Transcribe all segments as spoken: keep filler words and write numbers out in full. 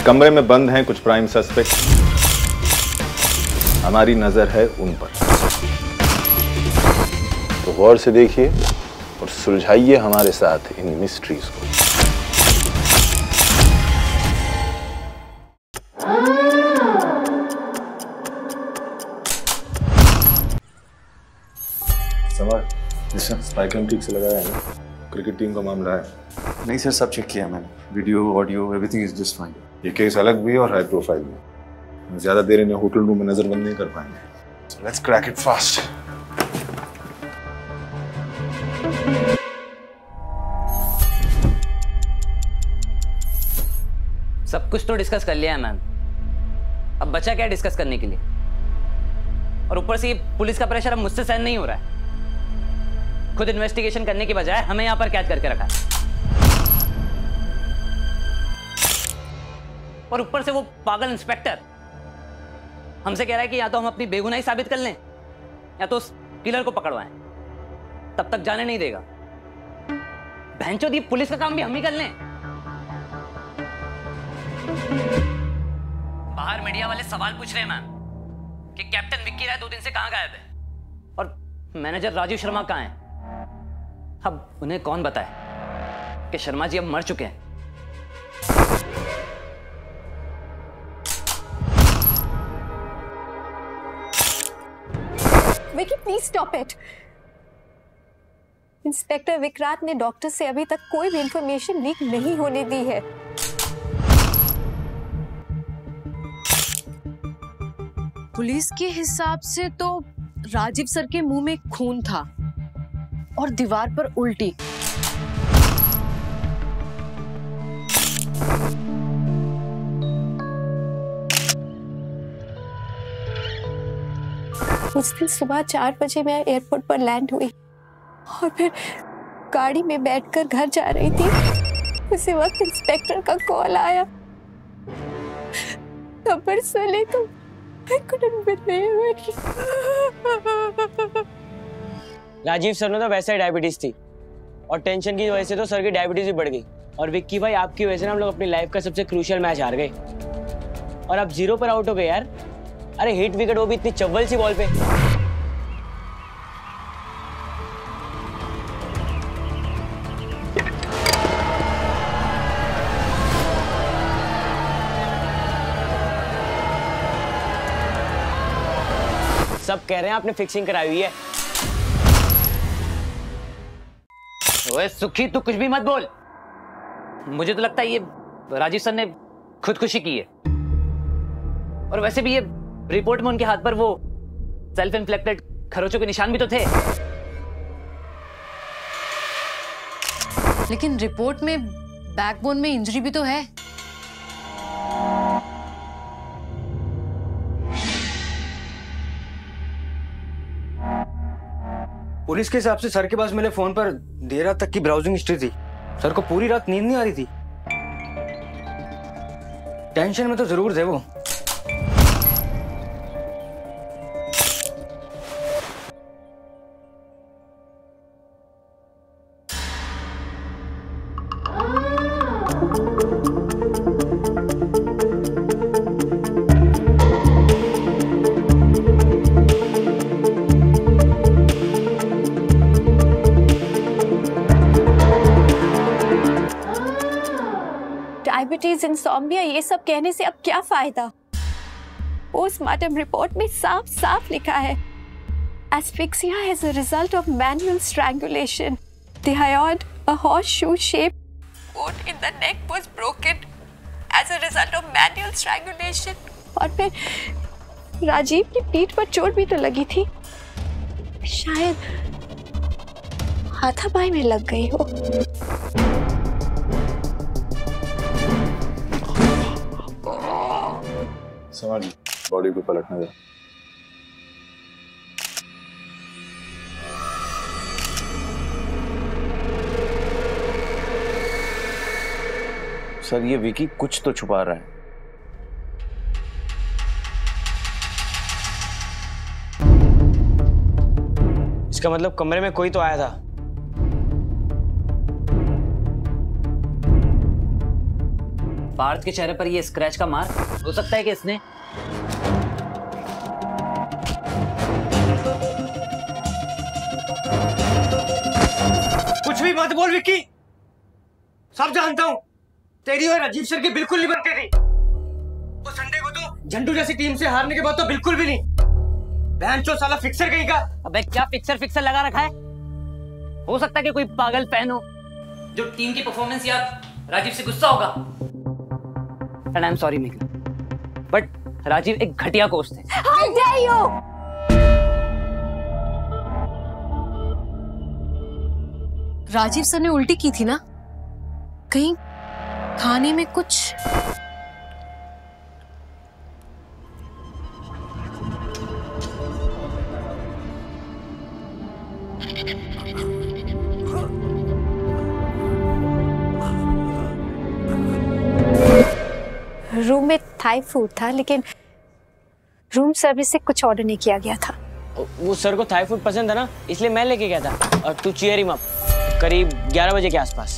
कमरे में बंद हैं कुछ प्राइम सस्पेक्ट, हमारी नजर है उन पर। तो गौर से देखिए और सुलझाइए हमारे साथ इन मिस्ट्रीज को। समर, स्पाइकन ठीक से लगाया है ना? क्रिकेट टीम का मामला है। नहीं सर, सब चेक किया मैंने, video audio everything is just fine. ये केस अलग भी है और हाई प्रोफाइल भी। ज्यादा देर इन्हें होटल रूम में नजरबंद नहीं कर पाएंगे। So let's crack it fast. सब कुछ तो डिस्कस कर लिया है मैम, अब बचा क्या डिस्कस करने के लिए? और ऊपर से ये पुलिस का प्रेशर अब मुझसे सहन नहीं हो रहा है। खुद इन्वेस्टिगेशन करने की बजाय हमें यहां पर कैद करके रखा है। और ऊपर से वो पागल इंस्पेक्टर हमसे कह रहा है कि या तो हम अपनी बेगुनाही साबित कर लें या तो उस किलर को पकड़वाएं। तब तक जाने नहीं देगा। भैंचोद, ये पुलिस का काम भी हम ही कर लें। बाहर मीडिया वाले सवाल पूछ रहे हैं मैम कि कैप्टन विक्की राय दो दिन से कहां गायब है और मैनेजर राजीव शर्मा कहां है। अब उन्हें कौन बताए कि शर्मा जी अब मर चुके हैं। Vicky, please stop it. Inspector Vikrant ने डॉक्टर से अभी तक कोई भी इंफॉर्मेशन लीक नहीं होने दी है। पुलिस के हिसाब से तो राजीव सर के मुंह में खून था और दीवार पर उल्टी। उस दिन सुबह चार बजे मैं एयरपोर्ट पर लैंड हुई और फिर गाड़ी में बैठकर घर जा रही थी। उसी वक्त इंस्पेक्टर का कॉल आया। खबर सुनी तो I couldn't believe it. Rajeev sir ने तो वैसे ही डायबिटीज थी और टेंशन की वजह से तो सर की डायबिटीज भी बढ़ गई। और विक्की भाई, आपकी वजह से हम लोग अपनी लाइफ का सबसे क्रूशियल मैच हार गए और आप जीरो पर आउट हो गए यार। अरे हिट विकेट, वो भी इतनी चव्वल सी बॉल पे। सब कह रहे हैं आपने फिक्सिंग कराई हुई है। ओए सुखी, तू कुछ भी मत बोल। मुझे तो लगता है ये राजीव सर ने खुदकुशी की है। और वैसे भी ये रिपोर्ट में उनके हाथ पर वो सेल्फ इन्फ्लेक्टेड खरोचों के निशान भी तो थे। लेकिन रिपोर्ट में बैकबोन में इंजरी भी तो है। पुलिस के हिसाब से सर के पास मेरे फोन पर देर रात तक की ब्राउजिंग हिस्ट्री थी। सर को पूरी रात नींद नहीं आ रही थी। टेंशन में तो जरूर थे वो। डायबिटीज, इंसोम्निया, ये सब कहने से अब क्या फायदा? पोस्टमार्टम रिपोर्ट में साफ साफ लिखा है, asphyxia as a result of manual strangulation. The hyoid, a horseshoe shaped wound in the neck, was broken as a result of manual strangulation. और फिर राजीव की पीठ पर चोट भी तो लगी थी, शायद हाथापाई में लग गई हो। समझ, बॉडी को पलटने दो। सर, ये विकी कुछ तो छुपा रहा है। इसका मतलब कमरे में कोई तो आया था। पार्थ के चेहरे पर ये स्क्रैच का मार्क हो सकता है कि इसने कुछ भी मत बोल विक्की, सब जानता हूँ तेरी और राजीव सर की बिल्कुल नहीं बनती थी। वो संडे को तो झंडू जैसी टीम से हारने के बाद तो बिल्कुल भी नहीं। बहन चो साला फिक्सर कहीं का। अबे क्या फिक्सर फिक्सर लगा रखा है? हो सकता है कि कोई पागल फैन हो जो टीम की परफॉर्मेंस या राजीव से गुस्सा होगा। एंड आई एम सॉरी मेघना, बट राजीव एक घटिया कोच थे। How dare you? Rajeev sir ने उल्टी की थी ना? कहीं खाने में कुछ रूम में थाई फूड था, लेकिन रूम सर्विस से कुछ ऑर्डर नहीं किया गया था। वो सर को थाई फूड पसंद है ना, इसलिए मैं लेके गया था। और तू चीयर हिम अप करीब ग्यारह बजे के आसपास।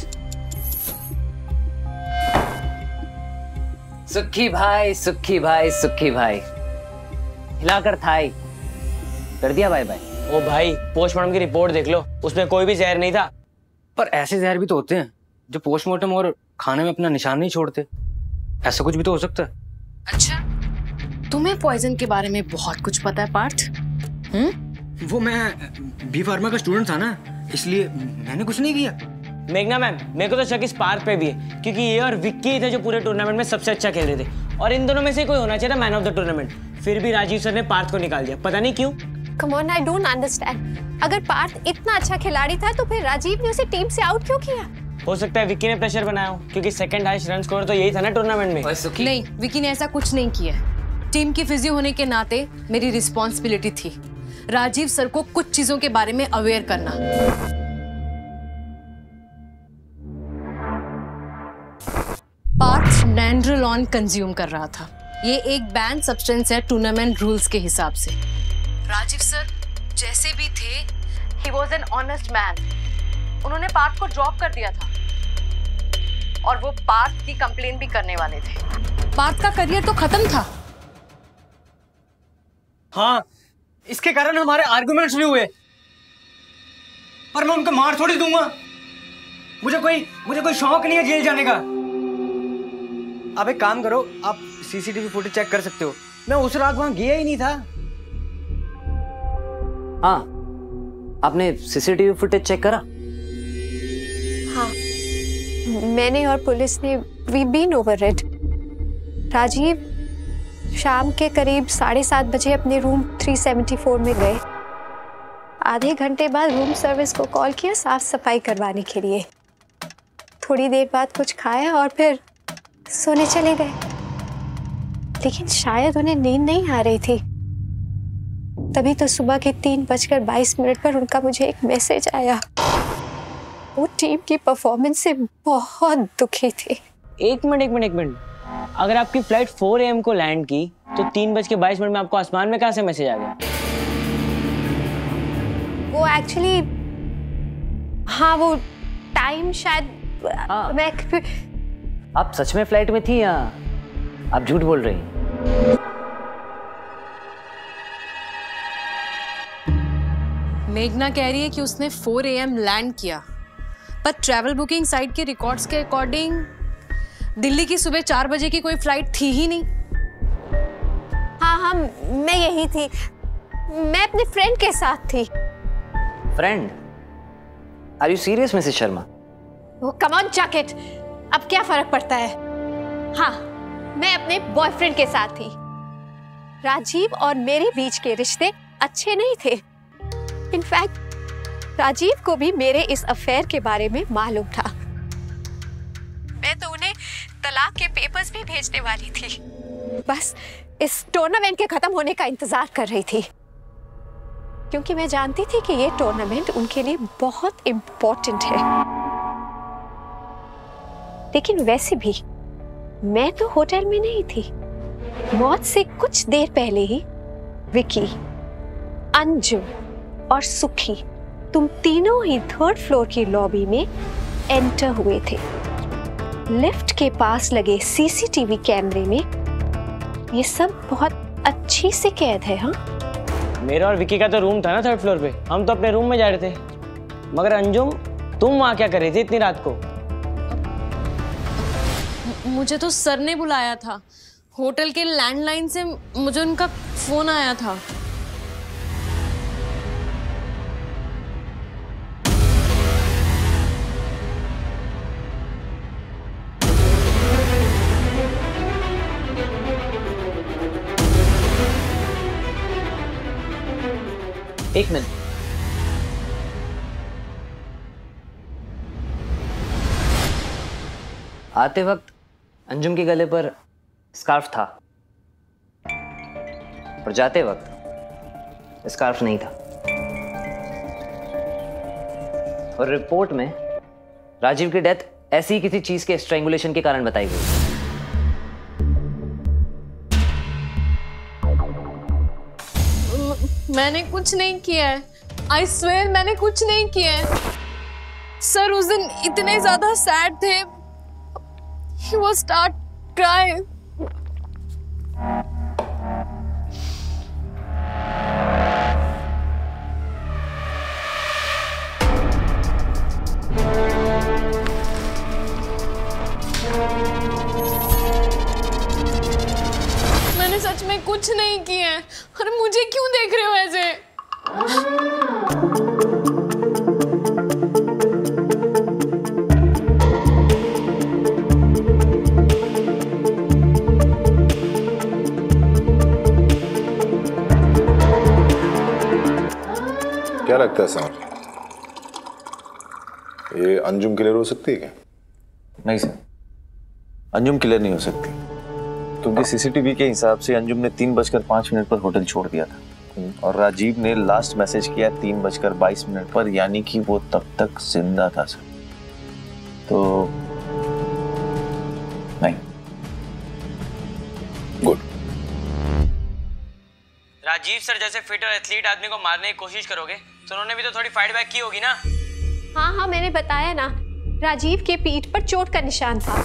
सुखी भाई सुखी भाई सुखी भाई हिलाकर थाई कर दिया बाय बाय। ओ भाई, पोस्टमार्टम की रिपोर्ट देख लो, उसमें कोई भी जहर नहीं था। पर ऐसे जहर भी तो होते हैं जो पोस्टमार्टम और खाने में अपना निशान नहीं छोड़ते। ऐसा कुछ भी तो हो सकता है। अच्छा, तुम्हें पॉइजन के बारे में बहुत कुछ पता है पार्थ? हम्म? वो मैं बी फार्मा का स्टूडेंट था ना, इसलिए मैंने कुछ नहीं किया। मेघना मैम, मेरे को तो शक इस पार्थ पे भी है, क्योंकि ये और विक्की थे जो पूरे टूर्नामेंट में सबसे अच्छा खेल रहे थे, और इन दोनों में से कोई होना चाहिए था मैन ऑफ द टूर्नामेंट। फिर भी राजीव सर ने पार्थ को निकाल दिया, पता नहीं क्यों। Come on, I don't understand. अगर पार्थ इतना अच्छा खिलाड़ी था तो फिर राजीव ने उसे टीम से आउट क्यों किया? हो सकता है विक्की ने प्रेशर बनाया हो, क्योंकि सेकंड हाईएस्ट रन स्कोर तो यही था ना टूर्नामेंट में। नहीं, विक्की ने ऐसा कुछ नहीं किया। टीम की फिजियो होने के नाते मेरी रिस्पॉन्सिबिलिटी थी राजीव सर को कुछ चीजों के बारे में अवेयर करना। पार्थ नैंड्रोलॉन कंज्यूम कर रहा था। ये एक बैन सब्सटेंस है टूर्नामेंट रूल्स के हिसाब से। राजीव सर जैसे भी थे, he was an honest man. उन्होंने पार्थ को ड्रॉप कर दिया था और वो पार्थ की कंप्लेन भी करने वाले थे। पार्थ का करियर तो खत्म था। हाँ, इसके कारण हमारे आर्गुमेंट्स भी हुए, पर मैं उनको मार थोड़ी दूंगा। मुझे कोई मुझे कोई शौक नहीं है जेल जाने का। आप एक काम करो, आप सीसीटीवी फुटेज चेक कर सकते हो। मैं उस रात वहां गया ही नहीं था। हाँ, आपने सीसीटीवी फुटेज चेक करा? हाँ, मैंने और पुलिस ने we been over it. Rajeev शाम के करीब साढ़े सात बजे अपने रूम तीन सौ चौहत्तर में गए। आधे घंटे बाद रूम सर्विस को कॉल किया साफ सफाई करवाने के लिए। थोड़ी देर बाद कुछ खाया और फिर सोने चले गए। लेकिन शायद उन्हें नींद नहीं आ रही थी। तभी तो सुबह के तीन बजकर बाईस मिनट पर उनका मुझे एक मैसेज आया। वो टीम की परफॉर्मेंस से बहुत दुखी थे। एक मिनट एक मिनट एक मिनट अगर आपकी फ्लाइट फोर ए एम को लैंड की तो तीन बज के बाईस मिनट में आपको आसमान में कहाँ से मैसेज आ गया? वो एक्चुअली, हाँ वो टाइम शायद हाँ। मैं आप सच में फ्लाइट में थी या आप झूठ बोल रही? मेघना कह रही है कि उसने फोर ए एम लैंड किया, पर ट्रैवल बुकिंग साइट के रिकॉर्ड्स के अकॉर्डिंग दिल्ली की सुबह चार बजे की कोई फ्लाइट थी ही नहीं। हाँ हाँ मैं यही थी। मैं अपने फ्रेंड के साथ थी। Friend? Are you serious Mrs Sharma? वो कम ऑन जैकेट, अब क्या फर्क पड़ता है? हाँ, मैं अपने बॉयफ्रेंड के साथ थी। राजीव और मेरे बीच के रिश्ते अच्छे नहीं थे। इनफैक्ट राजीव को भी मेरे इस अफेयर के बारे में मालूम था। मैं तो उन्हें तलाक के पेपर्स भी भेजने वाली थी। बस इस टूर्नामेंट के खत्म होने का इंतजार कर रही थी, क्योंकि मैं जानती थी कि ये टूर्नामेंट उनके लिए बहुत इम्पोर्टेंट है। लेकिन वैसे भी मैं तो होटल में नहीं थी। मौत से कुछ देर पहले ही विकी, अंजू और सुखी, तुम तीनों ही थर्ड फ्लोर की लॉबी में एंटर हुए थे। लिफ्ट के पास लगे सीसीटीवी कैमरे में ये सब बहुत अच्छी से कैद है। हाँ, मेरा और विकी का तो रूम था ना थर्ड फ्लोर पे, हम तो अपने रूम में जा रहे थे। मगर अंजुम, तुम वहां क्या कर रही थी इतनी रात को? मुझे तो सर ने बुलाया था, होटल के लैंडलाइन से मुझे उनका फोन आया था। एक मिनट, आते वक्त अंजुम के गले पर स्कार्फ था, और जाते वक्त स्कार्फ नहीं था। और रिपोर्ट में राजीव की डेथ ऐसी ही किसी चीज के स्ट्रैंगुलेशन के कारण बताई गई। मैंने कुछ नहीं किया है, आई स्वेयर मैंने कुछ नहीं किया है। सर उस दिन इतने ज्यादा सैड थे, he was start crying. मैंने सच में कुछ नहीं किया है, और मुझे क्यों देख रहे हो ऐसे? क्या लगता है समर, ये अंजुम क्लियर हो सकती है क्या? नहीं सर, अंजुम क्लियर नहीं हो सकती, क्योंकि सीसीटीवी के हिसाब से अंजुम ने तीन बजकर पांच मिनट पर होटल छोड़ दिया था और राजीव ने लास्ट मैसेज किया तीन बजकर बाईस मिनट पर, यानी कि वो तब तक जिंदा था सर। तो नहीं। गुड। राजीव सर जैसे फिट और एथलीट आदमी को मारने की कोशिश करोगे तो उन्होंने भी तो थोड़ी फाइट बैक की होगी ना? हाँ हाँ, मैंने बताया ना, राजीव के पीठ पर चोट का निशान था।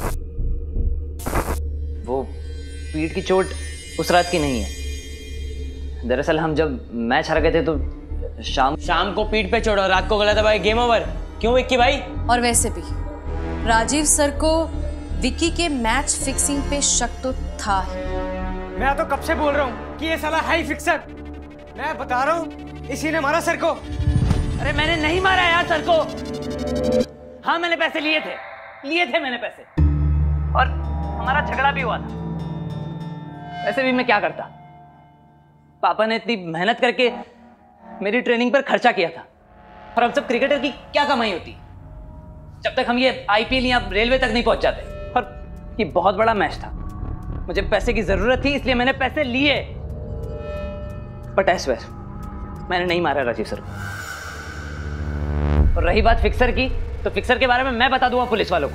वो पीठ की चोट उस रात की नहीं है। दरअसल हम जब मैच हार गए थे तो शाम शाम को पीठ पे चोट और रात को गला दबाए, गेम ओवर। क्यों विक्की भाई? और वैसे भी राजीव सर को विक्की के मैच फिक्सिंग पे शक तो था ही। मैं तो कब से बोल रहा हूँ कि ये साला है ही फिक्सर। मैं बता रहा हूँ इसी ने मारा सर को। अरे मैंने नहीं मारा यार सर को। हाँ मैंने पैसे लिए थे, लिए थे मैंने पैसे, और हमारा झगड़ा भी हुआ था। वैसे भी मैं क्या करता, पापा ने इतनी मेहनत करके मेरी ट्रेनिंग पर खर्चा किया था, और हम सब क्रिकेटर की क्या कमाई होती जब तक हम ये आईपीएल या रेलवे तक नहीं पहुंच जाते। और ये बहुत बड़ा मैच था, मुझे पैसे की जरूरत थी, इसलिए मैंने पैसे लिए। बट आई स्वेयर मैंने नहीं मारा राजीव सर को। और रही बात फिक्सर की, तो फिक्सर के बारे में मैं बता दूंगा पुलिस वालों को।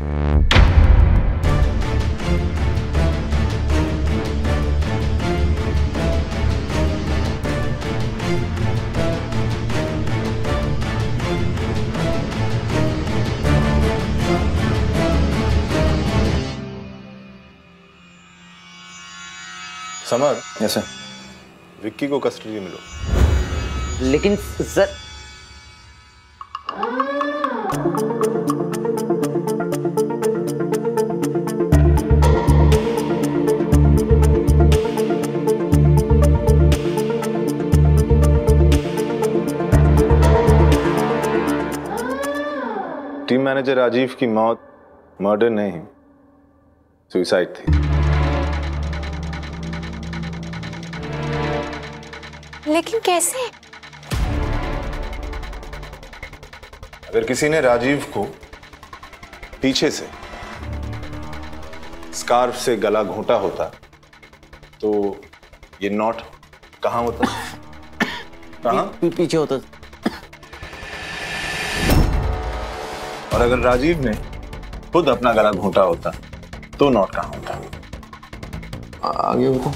Summer, yes sir. विक्की को कस्टडी में लो। लेकिन सर, टीम मैनेजर राजीव की मौत मर्डर नहीं, सुसाइड थी। लेकिन कैसे? अगर किसी ने राजीव को पीछे से स्कार्फ से गला घोंटा होता तो ये नॉट कहां होता? कहां? पीछे होता। और अगर राजीव ने खुद अपना गला घोंटा होता तो नॉट कहां होता? आगे होता।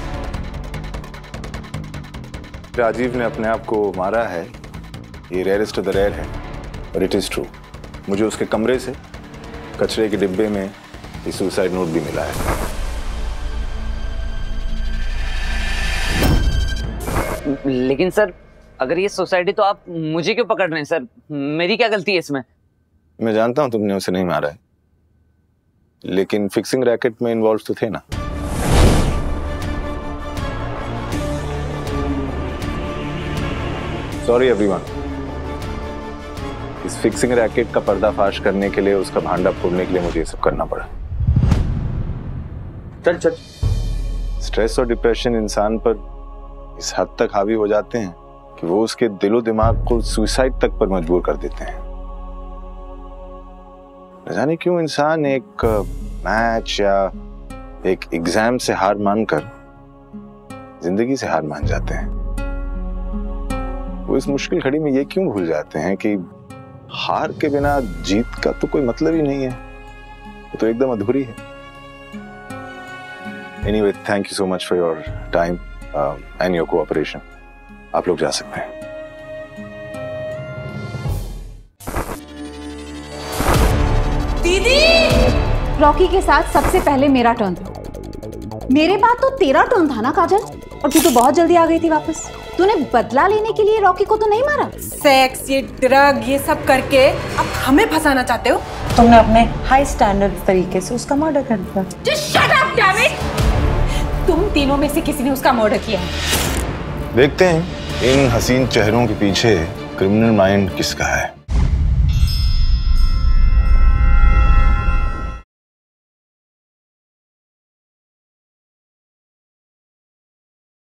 राजीव ने अपने आप को मारा है, ये रेयरेस्ट ऑफ द रेयर है, और इट इज ट्रू। मुझे उसके कमरे से कचरे के डिब्बे में ये सुसाइड नोट भी मिला है। लेकिन सर, अगर ये सोसाइटी तो आप मुझे क्यों पकड़ रहे हैं सर? मेरी क्या गलती है इसमें? मैं जानता हूं तुमने उसे नहीं मारा है, लेकिन फिक्सिंग रैकेट में इन्वॉल्व तो थे ना। सॉरी एवरीवन, इस फिक्सिंग रैकेट का पर्दाफाश करने के लिए, उसका भांडा फोड़ने के लिए मुझे ये सब करना पड़ा। चल चल। स्ट्रेस और डिप्रेशन इंसान पर इस हद तक हावी हो जाते हैं कि वो उसके दिलो दिमाग को सुसाइड तक पर मजबूर कर देते हैं। न जाने क्यों इंसान एक मैच या एक एग्जाम से हार मानकर जिंदगी से हार मान जाते हैं। वो इस मुश्किल घड़ी में ये क्यों भूल जाते हैं कि हार के बिना जीत का तो कोई मतलब ही नहीं है, वो तो एकदम अधूरी है। Anyway, thank you so much for your time and your cooperation. आप लोग जा सकते हैं। दीदी, रॉकी के साथ सबसे पहले मेरा टर्न था। मेरे बाद तो तेरा टर्न था ना काजल? और तू तो बहुत जल्दी आ गई थी वापस। तूने बदला लेने के लिए रॉकी को तो नहीं मारा? सेक्स, ये ड्रग, ये सब करके अब हमें फंसाना चाहते हो? तुमने अपने हाई स्टैंडर्ड तरीके से उसका मर्डर कर दिया। Just shut up, damn it! तुम तीनों में से किसी ने उसका मर्डर किया। देखते हैं इन हसीन चेहरों के पीछे क्रिमिनल माइंड किसका है।